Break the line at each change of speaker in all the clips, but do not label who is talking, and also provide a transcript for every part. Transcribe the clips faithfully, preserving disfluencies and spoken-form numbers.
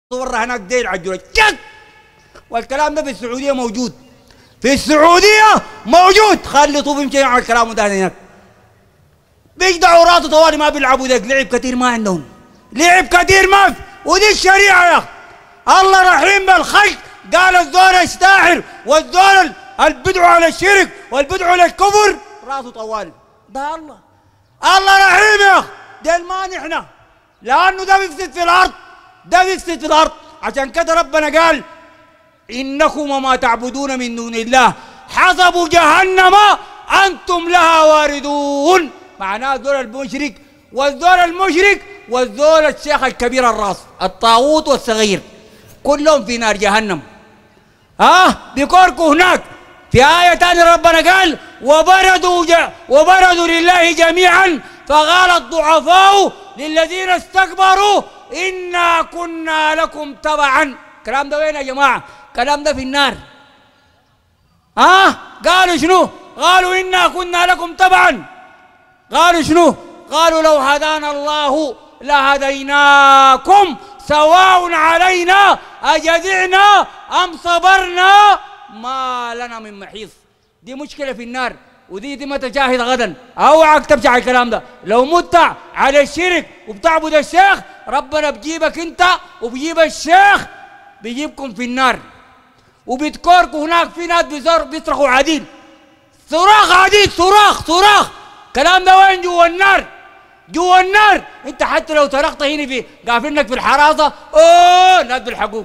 صورة هناك ديل عجولة جد. والكلام ده في السعودية موجود، في السعودية موجود. خلي طوف يمشي على الكلام ده هناك. بيجدعوا راسه طوالي ما بيلعبوا ذاك، لعب كثير ما عندهم، لعب كثير ما في. ودي الشريعة يا أخي. الله رحيم بالخلق، قال الزول يستاحر والزول البدعوا على الشرك والبدعوا على الكفر راسه طوالي. ده الله الله رحيم يا أخي. ده ما نحن، لأنه ده بيفسد في الأرض، ده بيفسد في الأرض. عشان كده ربنا قال إنكم وما تعبدون من دون الله حسب جهنم أنتم لها واردون. معناه الزول المشرك والزول المشرك والزول الشيخ الكبير الراس، الطاغوت والصغير، كلهم في نار جهنم. ها آه بيكوركوا هناك. في آية ثانية ربنا قال وبردوا وبردوا لله جميعا فقال الضعفاء للذين استكبروا إنا كنا لكم تبعا. الكلام ده وين يا جماعة؟ الكلام ده في النار. ها آه قالوا شنو؟ قالوا إنا كنا لكم تبعا. قالوا شنو؟ قالوا لو هدانا الله لهديناكم سواء علينا أجزعنا أم صبرنا ما لنا من محيص. دي مشكلة في النار، ودي دي ما تشاهد غدا. اوعك تمشي على الكلام ده. لو مت على الشرك وبتعبد الشيخ ربنا بجيبك انت وبجيب الشيخ، بيجيبكم في النار وبتكوركوا هناك. في ناس بيصرخوا عديد، صراخ عديد، صراخ صراخ. الكلام ده وين؟ جوا النار، جوا النار. انت حتى لو سرقت هنا في قافلنك في الحراسه اوه الناس بيلحقوك،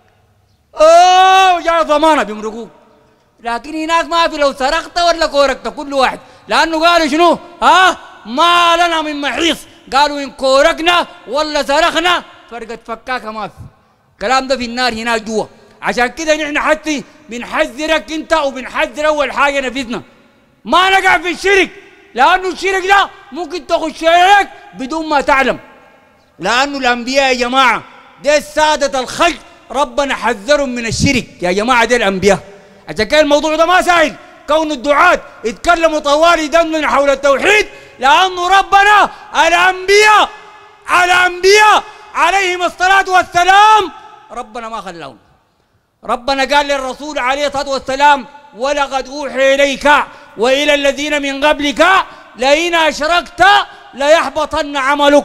اوه جاي ضمانه بيمرقوك. لكن هناك ما في لو سرقت ولا كوركت كل واحد، لانه قالوا شنو؟ ها ما لنا من محيص. قالوا ان كوركنا ولا سرقنا فرقه فكاكه ما في. الكلام ده في النار هناك جوا. عشان كده نحن حتى بنحذرك انت وبنحذر اول حاجه نفسنا ما نقع في الشرك، لانه الشرك ده ممكن تخش عليك بدون ما تعلم. لانه الانبياء يا جماعه دي ساده الخلق ربنا حذرهم من الشرك يا جماعه، دي الانبياء. عشان كده الموضوع ده ما سهل كون الدعاة يتكلموا طوال يدندن حول التوحيد، لانه ربنا الانبياء الانبياء عليهم الصلاه والسلام ربنا ما خلاهم. ربنا قال للرسول عليه الصلاه والسلام ولقد اوحي اليك والى الذين من قبلك لئن اشركت ليحبطن عملك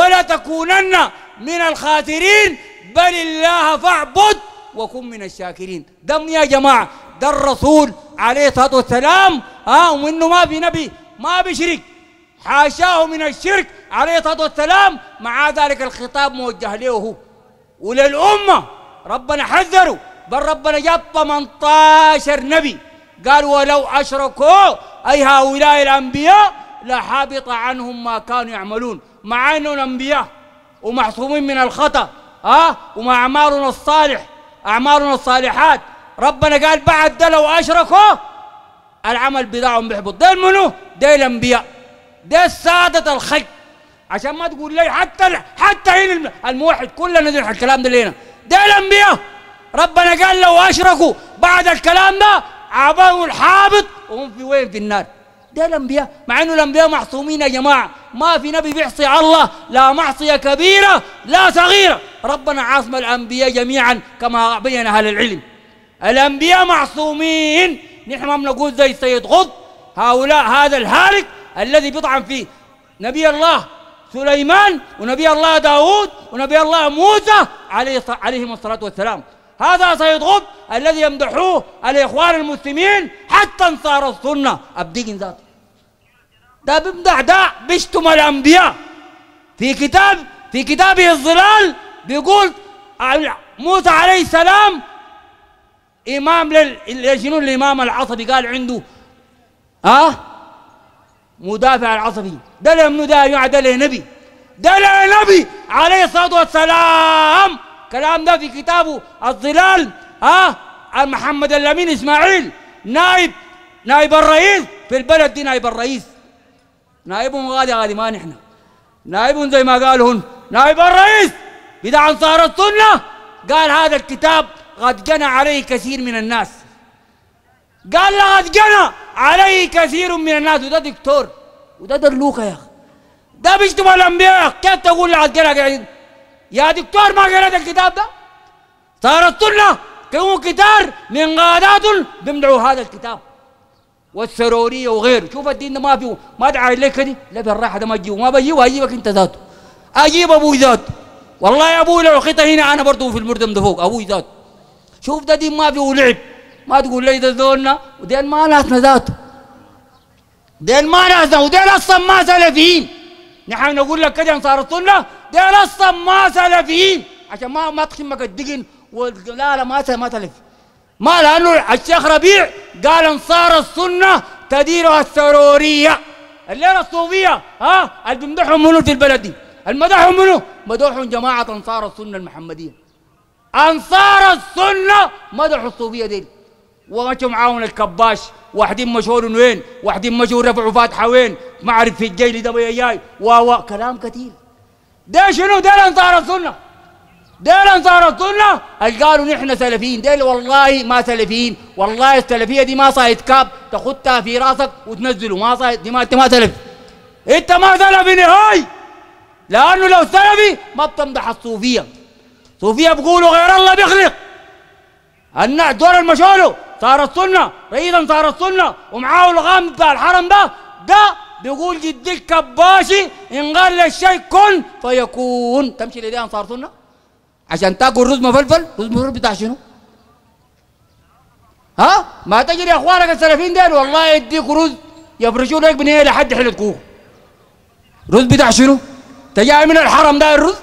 ولتكونن من الخاسرين بل الله فاعبد وكن من الشاكرين. دم يا جماعه ده الرسول عليه الصلاه والسلام. ها ومنه ما في نبي ما بيشرك، حاشاه من الشرك عليه الصلاه والسلام. مع ذلك الخطاب موجه له هو وللامه. ربنا حذره، بل ربنا جاب ثمانية عشر نبي قال ولو اشركوا اي هؤلاء الانبياء لحبط عنهم ما كانوا يعملون. مع انهم الانبياء ومعصومين من الخطا، ها ومع اعمالنا الصالح اعمالنا الصالحات ربنا قال بعد ده لو اشركوا العمل بتاعهم بيحبط. ده منو؟ ده الانبياء، ده ساده الخلق. عشان ما تقول لي حتى حتى هنا الموحد كلنا ندري الكلام ده لينا، ده الانبياء. ربنا قال لو اشركوا بعد الكلام ده عباهم الحابط وهم في وين؟ في النار. ده الانبياء. مع انه الانبياء معصومين يا جماعه، ما في نبي بيعصي الله، لا معصيه كبيره لا صغيره. ربنا عاصم الانبياء جميعا كما بين اهل العلم. الانبياء معصومين. نحن ما بنقول زي السيد قطب هؤلاء هذا الهالك الذي بيطعن فيه نبي الله سليمان ونبي الله داود ونبي الله موسى عليه عليهم الصلاه والسلام. هذا سيد قطب الذي يمدحوه الاخوان المسلمين حتى انصار السنه ابدين ذاته. ده بيمدح، ده بيشتم الانبياء. في كتاب في كتابه الظلال بيقول موسى عليه السلام امام للجنون الامام العصبي، قال عنده ها أه؟ مدافع العصبي. ده لمنو ده يا ده لنبي، ده لنبي عليه الصلاه والسلام. كلام ده في كتابه الظلال. ها أه؟ محمد الامين اسماعيل نائب نائب الرئيس في البلد دي، نائب الرئيس نائبهم غادي غادي ما نحن نائبهم زي ما قالوا هن نائب الرئيس بتاع انصار السنه. قال هذا الكتاب قد جنى عليه كثير من الناس، قال لقد جنى عليه كثير من الناس. وده دكتور وده درلوكه يا اخي، ده بيشتم الانبياء. كيف تقول لقد جنى؟ يا دكتور ما قرأت الكتاب ده؟ صارت سنة كانوا كتار من قادات بيمدعوا هذا الكتاب والسرورية وغيره. شوف الدين ده ما فيه، ما دعا لك كده، لا بالراحة ده ما تجيبه، ما بجيبه أجيبك أنت ذاته، أجيب أبوي ذاته. والله يا أبوي لو خطة هنا أنا برضه في المردم ده فوق أبوي ذاته. شوف ده دين ما فيه لعب، ما تقول لي ده ذولنا ودين ما ناسنا ذاته، دين ما ناسنا، ودين أصلا ما سلفيين. نحن نقول لك كده أنصار السنة دين أصلا ما سلفيين، عشان ما ما تخمك الدقن لا لا ما ما سلفي. ما لأنه الشيخ ربيع قال أنصار السنة تديرها السرورية. الليلة الصوفية ها اللي بيمدحهم منو في البلد دي؟ المدحهم منو؟ مدحهم جماعة أنصار السنة المحمدية. أنصار السنة مدحوا الصوفية دي، ومشوا معاهم الكباش، واحدين مشهور وين، واحدين مشهور رفعوا فاتحة وين، ما أعرف في الجيل ده جاي و و كلام كثير. ده شنو؟ ده أنصار السنة، ده أنصار السنة اللي قالوا نحن سلفيين. ده والله ما سلفيين، والله السلفية دي ما صايد كاب تخدها في راسك وتنزله، ما صايد دي، ما أنت ما سلفي، أنت ما سلفي نهائي. لأنه لو سلفي ما بتمدح الصوفية. صوفية بيقولوا غير الله بيخلق. النع دور المشولو صار السنة، رئيسا صار السنة ومعاه الغام بتاع الحرم ده، ده بيقول جدي الكباشي إن قال للشيء كن فيكون. تمشي لدي أنصار سنة عشان تاكل رز مفلفل، رز مفلفل بتاع شنو؟ ها؟ ما تجري اخوانك السلفيين ديل والله يديك رز يفرشوا لك بنيه لحد حلة كوخ. رز بتاع شنو؟ تجاي من الحرم ده الرز؟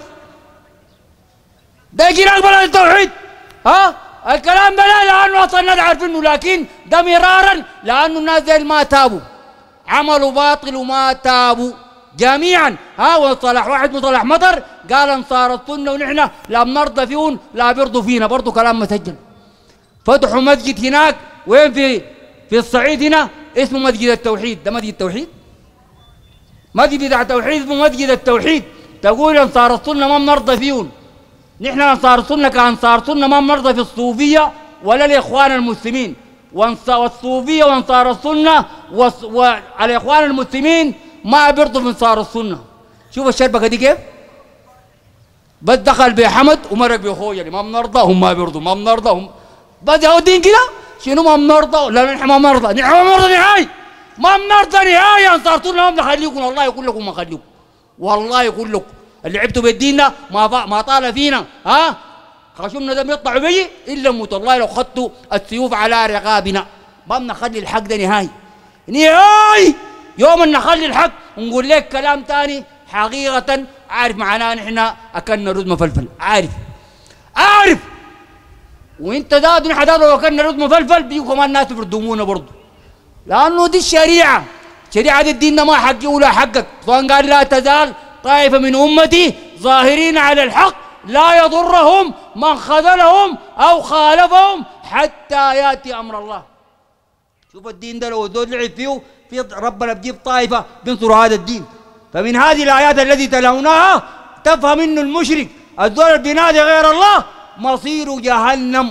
ده يجي نقبل التوحيد. ها؟ الكلام ده لا، لانه اصلا الناس عارفينه، لكن ده مرارا لانه الناس ديل ما تابوا، عملوا باطل وما تابوا جميعا. ها وصلح واحد مصلح مطر قال انصار السنه ونحن لا بنرضى فيهم لا بيرضوا فينا، برضه كلام مسجل. فتحوا مسجد هناك وين في في الصعيد هنا اسمه مسجد التوحيد. ده مسجد التوحيد؟ مسجد بتاع التوحيد اسمه مسجد التوحيد. تقول انصار السنه ما بنرضى فيهم، نحن انصار السنه كانصار السنه ما بنرضى في الصوفيه ولا الاخوان المسلمين، والصوفيه وانصار السنه والاخوان المسلمين ما بيرضوا من انصار السنه. شوف الشربكه دي كيف؟ بس دخل بحمد ومرق باخويا ما بنرضى، هم ما بيرضوا، ما بنرضى هم بس هو الدين كده. شنو ما بنرضى؟ لا نحن ما بنرضى، نحن ما بنرضى نهائي، ما بنرضى نهائي. انصار السنه ما بنخليكم، والله يقول لكم ما خليكم، والله يقول لكم اللي لعبتوا بالدين ده ما ما طال فينا. ها خشمنا ده بيطلعوا بيجي الا موت، والله لو خدتوا السيوف على رقابنا ما بنخلي الحق ده نهائي نهائي. يوم ان نخلي الحق ونقول لك كلام ثاني حقيقة عارف معناه نحن اكلنا رز مفلفل، عارف عارف. وانت ذات نحن ذات لو اكلنا رز مفلفل بيجوا كمان ناس بيردمونا برضه، لانه دي الشريعة، شريعة الدين ما حقي ولا حقك. سواء قال لا تزال طائفة من امتي ظاهرين على الحق لا يضرهم من خذلهم او خالفهم حتى ياتي امر الله. شوف الدين ده لو دول لعب فيه في ربنا بجيب طائفة بينصروا هذا الدين. فمن هذه الآيات التي تلوناها تفهم إنه المشرك الدول بينادي غير الله مصير جهنم،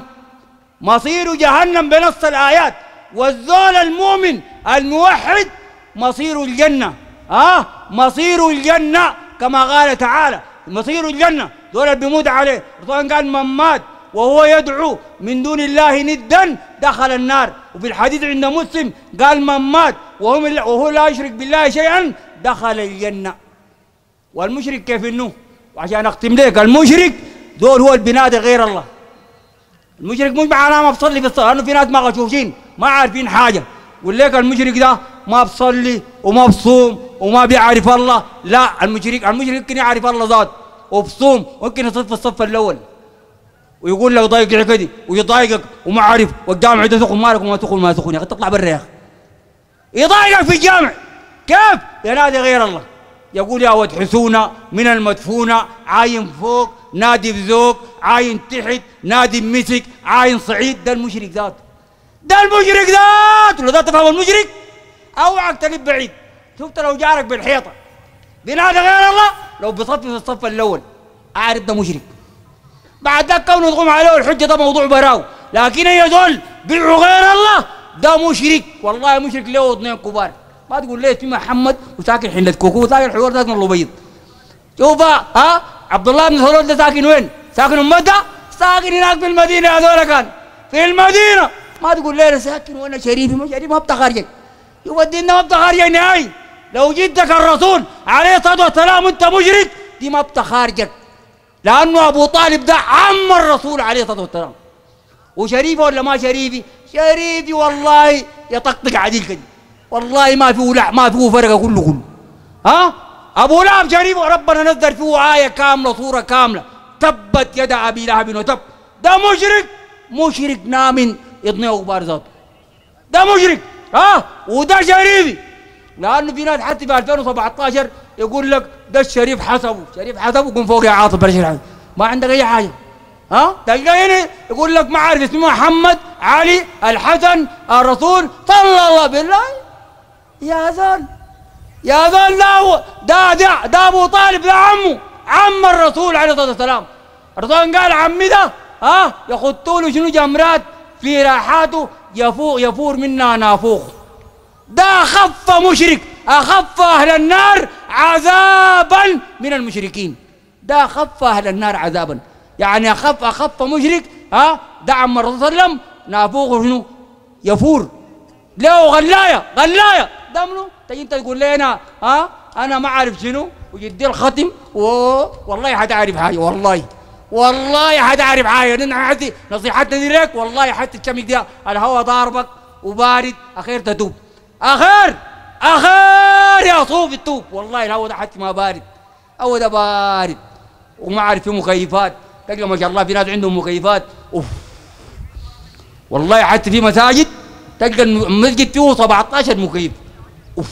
مصير جهنم بنص الآيات. والزول المؤمن الموحد مصير الجنة. آه مصير الجنة كما قال تعالى مصير الجنة. دول اللي بيموت عليه الرسول قال من مات وهو يدعو من دون الله ندا دخل النار. وفي الحديث عند مسلم قال من مات وهو لا يشرك بالله شيئا دخل الجنة. والمشرك كيف انه؟ وعشان اختم لك المشرك دول هو البنادي غير الله. المشرك مش معناه ما بصلي في الصلاة، لانه في ناس ما غشوشين ما عارفين حاجة، يقول لك المشرك ده ما بصلي وما بصوم وما بيعرف الله. لا، المشرك المشرك ممكن يعرف الله ذات وبصوم وممكن يصف في الصف الاول ويقول لك ضايق كده ويضايقك وما عارف والجامع ده سخن مالك وما سخن ما سخن يا اخي تطلع برا يا اخي. يضايقك في الجامع كيف؟ ينادي غير الله، يقول يا ود حسونه من المدفونه عاين فوق نادي بذوق عاين تحت نادي مسك عاين صعيد. ده المشرك ذات، ده المشرك ذات. لو ذات تفهم المشرك اوعك تلف بعيد. شفت لو جارك بالحيطه بينادي غير الله لو بيصفي في الصف الاول اعرف ده مشرك. بعد ذاك كونه تقوم عليه الحجه ده موضوع براو، لكن هي دول بيدعوا غير الله ده مشرك. والله مشرك له اثنين كبار. ما تقول ليه في محمد وساكن حلة كوكو وساكن الحوار ده من البيض. شوف ها عبد الله بن سلول ده ساكن وين؟ ساكن امته؟ ساكن هناك في المدينه هذول كان في المدينه. ما تقول لي انا ساكن وانا شريفي، ما شريف ما بتخرجك، يودينا ما بتخرجك نهائي. لو جدك الرسول عليه الصلاه والسلام وانت مشرك دي ما بتخرجك، لانه ابو طالب ده عم الرسول عليه الصلاه والسلام. وشريفي ولا ما شريفي؟ شريفي والله يطقطق عديل كده، والله ما فيه لا ما فيه فرق كله كله. ها ابو لهب شريف وربنا نزل فيه ايه كامله صوره كامله، تبت يد ابي لهب وتب. ده مشرك مشرك نامن يضنيه غبار ذاته، ده مشرك. ها وده شريفي، لانه في ناس حتى في ألفين وسبعطاشر يقول لك ده الشريف حسبه، شريف حسبه قم فوق يا عاطف بلاش الحسب. ما عندك اي حاجه. ها تلقى هنا يقول لك ما عارف اسمه محمد علي الحسن الرسول صلى الله بالله. يا زول يا زول ده ده ده, ده ابو طالب ده عمه عم الرسول عليه الصلاه والسلام. الرسول قال عمي ده ها يخطوا له شنو جمرات في راحاته يفوق يفور منا نافوخ. ده اخف مشرك، اخف اهل النار عذابا من المشركين. ده اخف اهل النار عذابا، يعني اخف اخف مشرك. ها ده عم الرسول صلى الله عليه وسلم نافوخه شنو؟ يفور له غلايه غلايه. ده منو؟ تجي انت تقول لي انا ها انا ما اعرف شنو وجدي الختم و... والله حتعرف حاجه، والله والله حتعرف حاجه. لان حتى نصيحتنا دي لك والله حتى الشمك دي الهواء ضاربك وبارد، اخير تتوب، اخير اخير يا صوف التوب. والله الهواء ده حتى ما بارد، هو ده بارد وما عارف فيه مكيفات. تلقى ما شاء الله في ناس عندهم مكيفات اوف. والله حتى في مساجد تلقى المسجد فيه سبعطاشر مكيف اوف.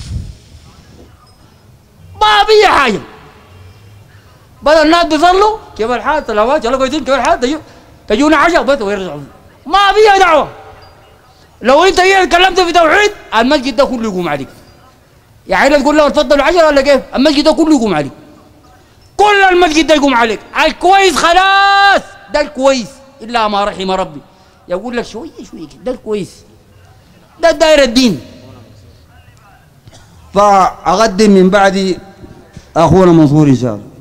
ما في حاجه، بدل الناس بيصلوا كيف الحال صلوات يلا كويسين كيف الحال تجو تجونا عشاء بس ويرجعوا. ما فيها دعوه. لو انت جيت تكلمت في توحيد المسجد ده كله يقوم عليك. يعني لا تقول له تفضلوا عشرة ولا كيف؟ المسجد ده كله يقوم عليك، كل المسجد ده يقوم عليك. الكويس خلاص ده الكويس الا ما رحم ربي، يقول لك شويه شويه ده الكويس، ده داير الدين. فاقدم من بعد اخونا منصور ان شاء الله.